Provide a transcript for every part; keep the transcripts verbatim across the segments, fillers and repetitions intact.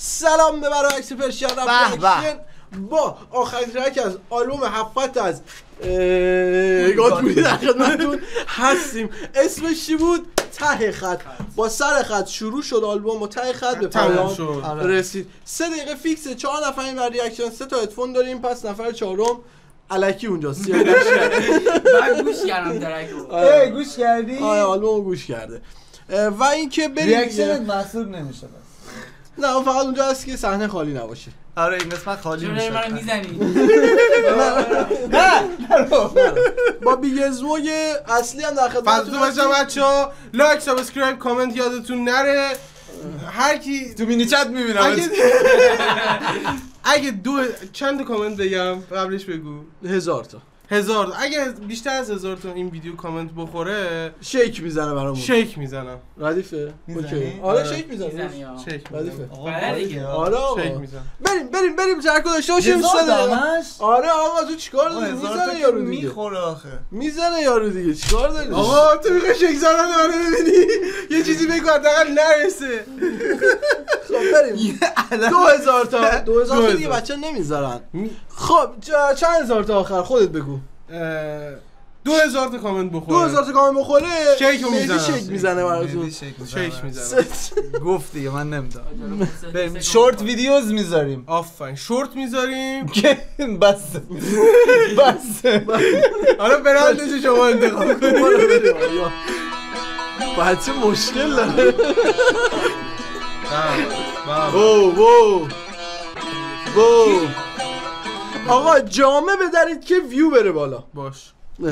سلام به برعکس پرشین رفت با آخرین ترک از آلبوم هفت از گادپوری در خدمتتون هستیم. اسمش چی بود؟ ته خط. با سر خط شروع شد آلبوم و ته خط به پایان رسید. سه دقیقه فیکسه، چهار نفریم بر ریاکشن، سه تا هدفون داریم، پس نفر چهارم الکی اونجاست. من گوش کردم ترکو. ای گوش کردی؟ آره آلبومو گوش کرده. و اینکه بریم ریاکشنت محسوب نمیشه بس. نه فقط اونجا هست که صحنه خالی نباشه. آره این قسمت خالی میشه. چرا منو میزنی؟ نه با بیگ ازموگ اصلی هم در خدمتتون هستیم. بچه‌ها لایک سابسکرایب کامنت یادتون نره. هر کی تو مینی چت میبینم. اگه اگه دو چند کامنت بگم قبلش بگو. هزار تا هزار اگه بیشتر از هزار تا این ویدیو کامنت بخوره شیک میزنه برامون. شیک میزنم. ردیفه؟ اوکی. آره شیک میزنه. شیک ردیفه. آره آقا. شیک میزنم. بریم بریم بریم ترکو داشته باشیم. آره آقا تو چیکار داری؟ میزنه یارو دیگه. میخوره آخه. میزنه یارو دیگه. چیکار داری؟ آقا تو میخوای شیک زدن منو ببینی؟ یه چیزی بگو حداقل نرسه. خب بریم. دو هزار تا دو هزار تا دیگه بچه‌ها نمیذارن. خب چند هزار تا آخر خودت بگو. دو هزار تا کامنت بخوره. دو هزار تا کامنت بخوره. شیک میزنه. شیک میزنه براتون. شیک میزنه. گفت دیگه من نمیدونم. بریم شورت ویدیوز میذاریم. آفرین شورت میذاریم. بس بس. حالا برندش شما انتخاب کنید. بچه مشکل داره. بابا او او او آقا جامه بدارید که ویو بره بالا. باش.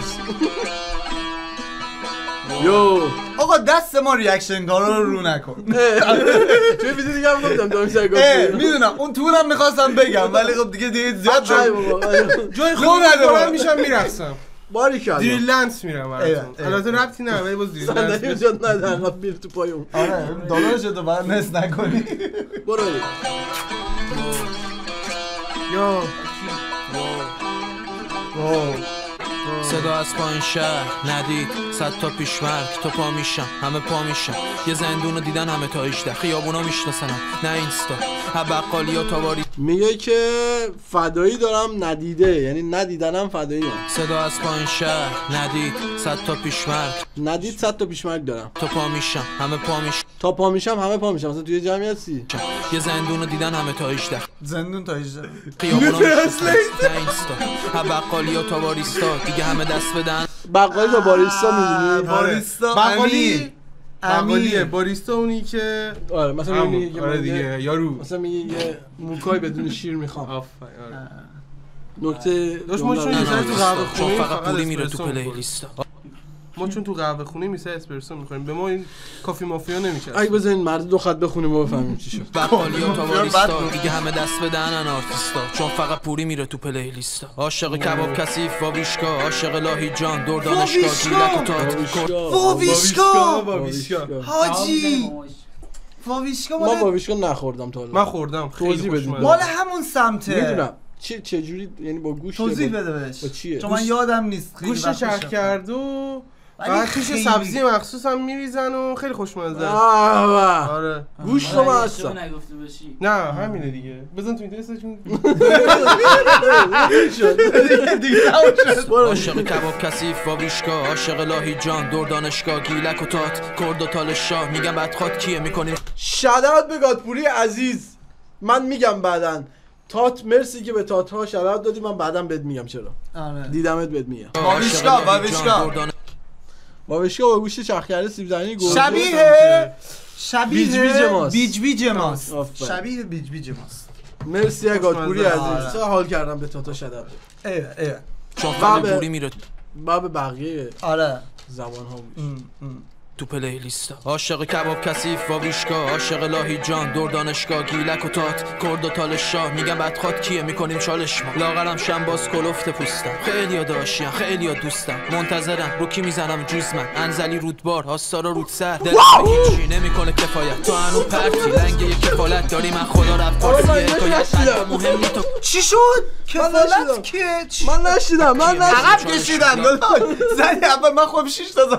یو آقا دست ما ریاکشن کارا رو رو نکن. توی ویدیو دیگه هم گفتم دامی سر گفت. میدونم اون طولم میخواستم بگم ولی خب دیگه دیگه زیاد شد. جای خود ندارم میشم میرقصم. باریکلا. دریلنس میرم براتون. البته ربطی نداره ولی باز دریلنس. صندلی وجود نداره انقدر بیر تو پای اون. آره داداشو تو بعد نس نکنی. برو. یا صدا از پایین شهر ندید صد تا پیشمرگ تو پا میشم همه پا میشم یه زندونو دیدن همه تا هجده خیابونا میشناسنم نه اینستا ها بقالی و تاواری میگه که فدایی دارم ندیده یعنی ندیدنم فدایی هم. صدا از پایین شهر ندید صد تا پیشمرگ ندید صد تا پیشمرگ دارم تو پا میشم همه پا میشم تا پا میشم همه پا میشم مثلا توی جمعیت سی یه زندونو دیدن همه تا هجده زندون تا هجده خیابونا میشناسنم نه اینستا ها بقالی و تاواریستا دیگه همه دست بدن بقالی و باریستا میدونی باریستا بقالی بقالیه باریستا اونی که آره مثلا میگه که آره دیگه یارو مثلا میگه یه موکای بدون شیر میخوام آفرین آره نکته داش ما چون میذاریم تو قهوه خونه فقط پولی میره تو پلیلیست ما چون تو قهوه خونه میسه اسپرسو میخوریم به ما این کافی مافیا نمیشه اگه بزنین مرد دو خط بخونیم و بفهمیم چی شد بقالی و تاواریستا دیگه همه دست بدن آرتیستا چون فقط پوری میره تو پلیلیستا عاشق کباب کثیف و ویشکا عاشق لاهی جان دور دانشگاه گیلک و تات واویشکا واویشکا حاجی واویشکا ما واویشکا نخوردم تا حالا من خوردم خیلی خوشمزه مال همون سمته میدونم چه چه جوری یعنی با گوشت توضیح بده بهش با چیه چون من یادم نیست خیلی گوشت چرخ کرد و بعد توش خیلی... سبزی مخصوص هم میریزن و خیلی خوشمزه. آره. گوشت رو من هستم. نه همینه دیگه. بزن تو اینترنتشون. عاشق کباب کثیف و ویشکا عاشق لاهی جان دور دانشگاه گیلک و تات کرد و تال شاه میگم بدخواد کیه میکنیم شادت به گادپوری عزیز. من میگم بعدن تات مرسی که به تات ها شادت دادی من بعدم بهت میگم چرا. آره. دیدمت بهت میگم. واویشکا واویشکا واویشکا با گوشت چرخ کرده سیب زمینی گوشت شبیه شبیه بیج بیج ماست بیج بیج ماست شبیه بیج بیج ماست. مرسی گادپوری عزیز چه حال کردم به تاتا شدم ای ای چون فقط پوری میره باب بقیه آره زبان ها بود تو پلیلیستا عاشق کباب کثیف و ویشکا عاشق لاهی جان دور دانشگاه گیلک و تات کرد و تال شاه میگم بدخواد کیه میکنیم چالش ما لاغرم شم باز کلفت پوستم خیلیا داشتم خیلیا دوستم منتظرم رو کی میزنم جوز من انزلی رودبار آستارا رود سر دل هیچی نمیکنه کفایت تو هنو پرتی لنگ یک کفالت داری من خدا رفت فارسی حکایت مهمی تو چی شد کفالت که من نشیدم من نشیدم عقب کشیدم زنی اول من خودم شیش دادم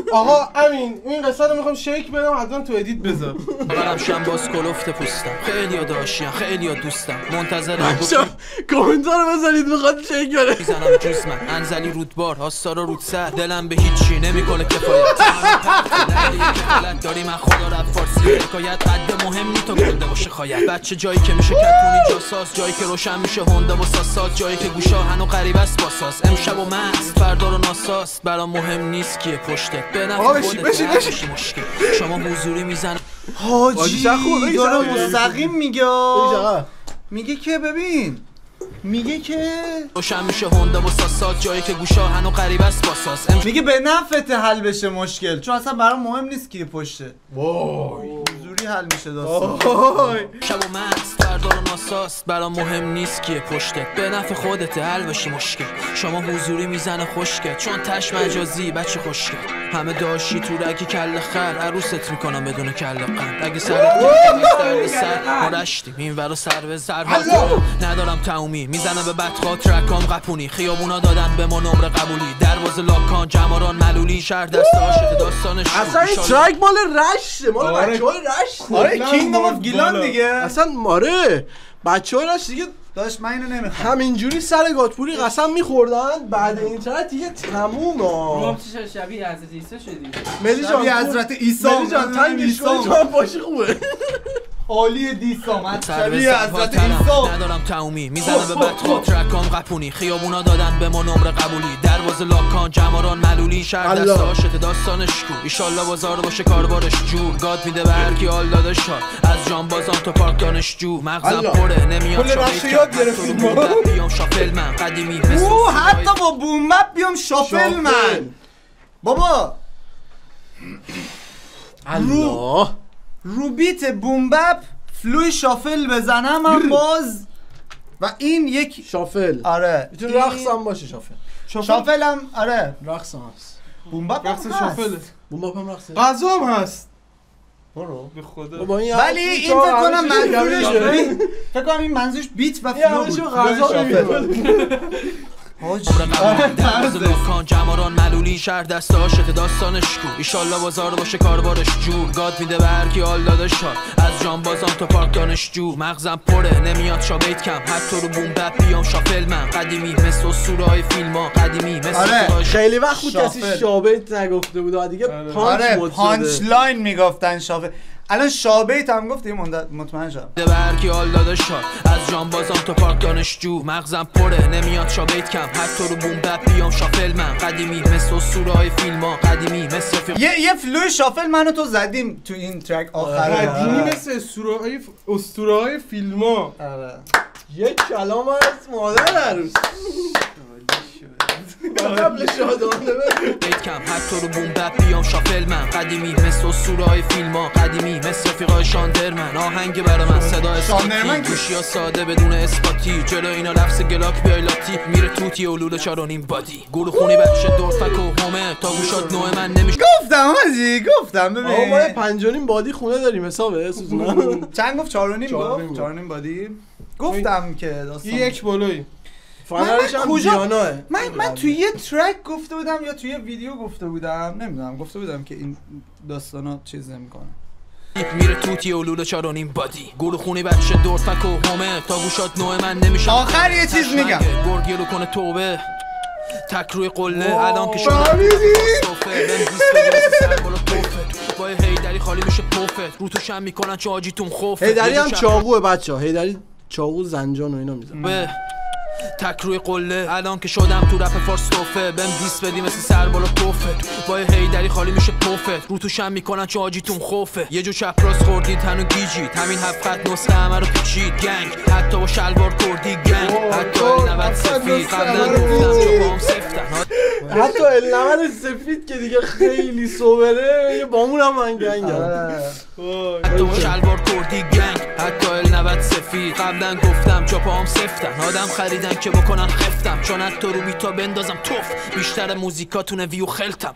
آقا امین این قصه رو میخوام شیک بدم حتما تو ادیت بذار. برم شنباز کلفت پوستم خیلی داشتم خیلی دوستم منتظرم کامنتار رو بذارید میخواد شیک بره میزنم جوز من انزلی رودبار هاستارا رود سر دلم به هیچی نمیکنه کفایت کفایت داری من خدا رد فارسی حکایت قد مهم نی تا گنده باشه خواهد بچه جایی که میشه کتونی جاساس جایی که روشن میشه هوندا و ساسات جایی که گوشا هنو غریبه است باساس امشب و مست فردا رو ناساست برام مهم نیست کیه پشتت به نفع خودت مشکل شما حضوری میزنه حاجی داره مستقیم میگه میگه که ببین میگه که روشن میشه هوندا و ساسات جایی که گوشا هنو غریبه است باساس میگه به نفعت حل بشه مشکل چون اصلا برام مهم نیست کیه پشته وای حضوری حل میشه داستان شب و مست فردا رو ناساست برام مهم نیست کیه پشتت به نفع خودت حل بشه مشکل شما حضوری میزنه خوشگل چون تش مجازی بچه خوشگل همه داشتی تو رگی کل خر عروست میکنم بدون کل قند اگه سرت درد سر ما رشتیم این ورا سر به سر ندارم تاومی میزنم به بدخواه ترکام قپونی خیابونا دادن به ما نمره قبولی دروازه لاکان جماران ملولی شهر دست عاشق داستانش اصلا این ترک مال رشته مال بچه‌های رشته آره کینگدم اف گیلان دیگه اصلا ماره بچه‌ها رشته دیگه داشت من اینو نمیخوام همینجوری سر گاتپوری قسم میخوردن بعد این ترک دیگه تموم ها چه شبیه حضرت عیسی شدی ملی جان شبیه حضرت عیسی ملی جان تنگش کن تو هم باشی خوبه عالی دیسامت شبیه حضرت عیسی ندارم تاومی میزنم به بدخواه ترکام قپونی خیابونا دادن به ما نمره قبولی دروازه لاکان جماران ملولی شهر دست عاشق داستانش کو ایشالله بازار باشه کاربارش جور گاد میده به هر کی حال دادش ها از جانبازان تا پارک دانشجو مغزم پره نمیاد شاپل بیام شافل من قدیمی اوه حتی با بوم بپ بیام شافل من بابا الله رو بیت بوم بپ فلوی شافل بزنم هم باز و این یک شافل آره میتونه رقص هم باشه شافل شافل هم آره رقص هم هست بوم بپ رقص شافل بوم بپ هم رقصه غذا هم هست برو به خدا ولی این فکر کنم منظورش فکر کنم این منظورش بیت و فلو بود غذا میگه دروازه لاکان جماران ملولی شهر دست عاشق داستانش کو ایشالله بازار باشه کاربارش جور گاد میده به هر کی حال دادش ها از جانبازان تا پارک دانشجو مغزم پره نمیاد شابیت کم حتی رو بوم بپ بیام شافل من قدیمی مثل اسطوره‌های فیلم‌ها قدیمی مثل آره. خیلی وقت بود کسی شابیت نگفته بود دیگه آره. پانچ آره. مود پانچ لاین میگفتن شافل الان شابیت هم گفت مطمئن شدم به هر کی حال دادش ها از جانبازان تا پارک دانشجو مغزم پره نمیاد شابیت کم حتی رو بوم بپ بیام شافل من قدیمی مثل اسطوره‌های فیلم‌ها قدیمی مثل فیلم یه یه فلوی شافل منو تو زدیم تو این ترک آخر قدیمی مثل اسطوره‌های اسطوره‌های فیلم‌ها آره یک کلام از مادر عروس قبل شادانه بیت کم حتی رو بوم بپ بیام شافل من قدیمی مثل اسطوره‌های فیلم‌ها قدیمی مثل رفیقای شاندرمن آهنگ برا من صدا اسکاتی گوشی‌ها ساده بدون اسپاتی جلو اینا لفظ گلاک بیای لاتی میره توتی اولول چارونیم بادی گل خونی بچه دورفک و همه تا گوشات نوع من نمیشه گفتم حاجی گفتم ببین آقا ما پنج و نیم بادی خونه داریم حسابه سوزونا چند گفت چهار و نیم گفت چهار و نیم بادی گفتم که داستان یک بالایی فنرش هم دیاناه من من توی یه ترک گفته بودم یا توی یه ویدیو گفته بودم نمیدونم گفته بودم که این داستانا چیز نمیکنه میره توتی اولول چارونیم بادی گل خونی بچه دورفک و همه تا گوشات نوع من نمیشه آخر یه چیز میگم گرگی رو کنه توبه تک روی قله الان که شده توفه بهم دیست بگیرسه سر بالا توفه با هیدری خالی میشه پوفت رو توشم میکنن چه آجیتون خوفه هیدری هم چاقوه بچه ها هیدری چاقو زنجان و اینا میزن تک روی قله الان که شدم تو رپ فارس توفه بهم دیست بدی مثل سر بالا توفه با هیدری خالی میشه پوفت رو توشم میکنن چه آجیتون خوفه یه جو چپ راست خوردید هنو گیجید همین هفت خط نسخه همه رو پیچید گنگ حتی با شلوار کردی گنگ حتی ال نود سفید قبلا گفتم چه با هم سفتن حتی ال نود سفید که دیگه خیلی صبره یه بامون هم من گنگ حتی با شلوار کردی گنگ حتی ال نود سفید قبلا گفتم چه با هم سفتن آدم خریدن که بکنن خفتم چون حتی رو بیتا بندازم توف بیشتر موزیکاتونه ویو خلتم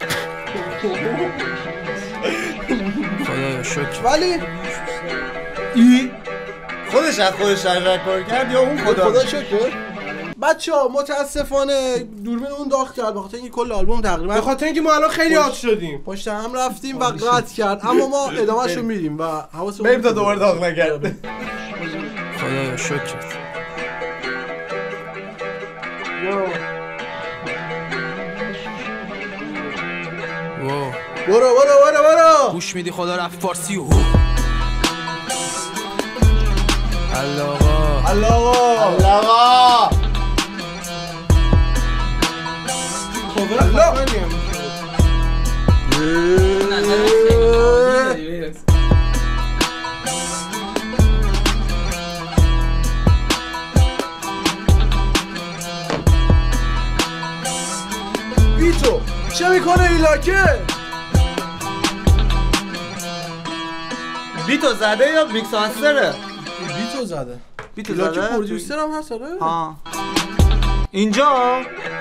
خدایا شکر ولی ای خودش از خودش رکورد کرد یا اون خدا خدا شکر بچه‌ها متاسفانه دوربین اون داغ کرد به خاطر اینکه کل آلبوم تقریبا به خاطر اینکه ما الان خیلی هات شدیم پشت هم رفتیم و قطع کرد، اما ما ادامه‌شو میریم و حواسمون بریم تا دوباره داغ نکرده. خدایا شکرت. واو برو برو برو برو گوش میدی خدا رفت فارسی و علاقا علاقا علاقا خبر خفنی هم بیتو چه میکنه ایلاکه؟ بیتو زده یا میکس مستره؟ بیتو زده. بیتو ایلاکه زده؟ پرودیوسر هم هست آره؟ ها اینجا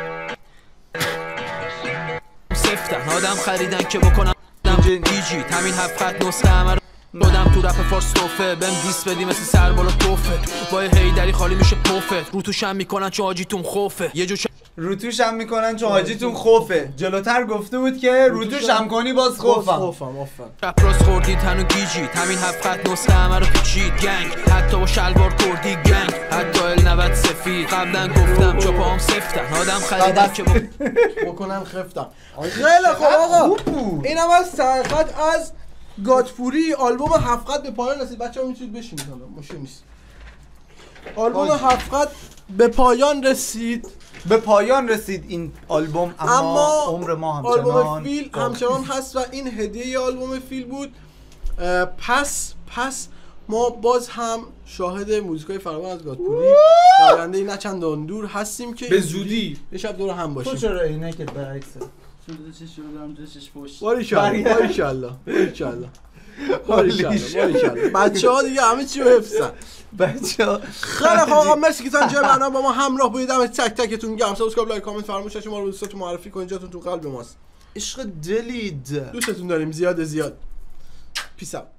سفتن آدم خریدن که بکنم دیجی همین هفت خط نسخه همه رو دادم تو رپ فارس توفه بهم دیس بدی مثل سر بالا توفه با هیدری خالی میشه پوفت رو توشم میکنن چه حاجیتون خوفه یه جو روتوش هم میکنن چون حاجیتون خوفه. جلوتر گفته بود که روتوش هم کنی باز خوفم. خوفم آفر. چپراس خوردید هنو گیجید همین هفت خط نسخه همه رو پیچید گنگ حتی با شلوار کردی گنگ حتی ال نود سفید قبلا گفتم چا پاهم سفتن آدم خریدم که بکنن خفتم. خیلی خوب آقا این هم از سرخط از گاتپوری آلبوم هفت خط به پایان رسید. بچه ها میتونید بشینید حالا مشکل نیست. آلبوم هفت خط به پایان رسید. به پایان رسید این آلبوم اما, اما عمر ما همچنان آلبوم فیل همچنان هست و این هدیه آلبوم فیل بود. پس پس ما باز هم شاهد موزیکای فراوان از گاتپوری در آینده نه چندان دور هستیم که به زودی یه شب دور هم باشیم. تو چرا عینکت برعکسه؟ چون دو چشم دارم دو چشم پشت. باریکالله باریکالله باریکالله باریکالله باریکالله بچه‌ها دیگه همه چی رو حفظن. بچه‌ها خیلی خوب آقا مرسی که تا اینجا برنامه با ما همراه بودید. دم تک تکتون گرم. سابسکرایب لایک کامنت فراموش نکنید. ما رو به دوستاتون معرفی کنید. جاتون تو قلب ماست. عشق دلید. دوستتون داریم زیاد زیاد. پیس اوت.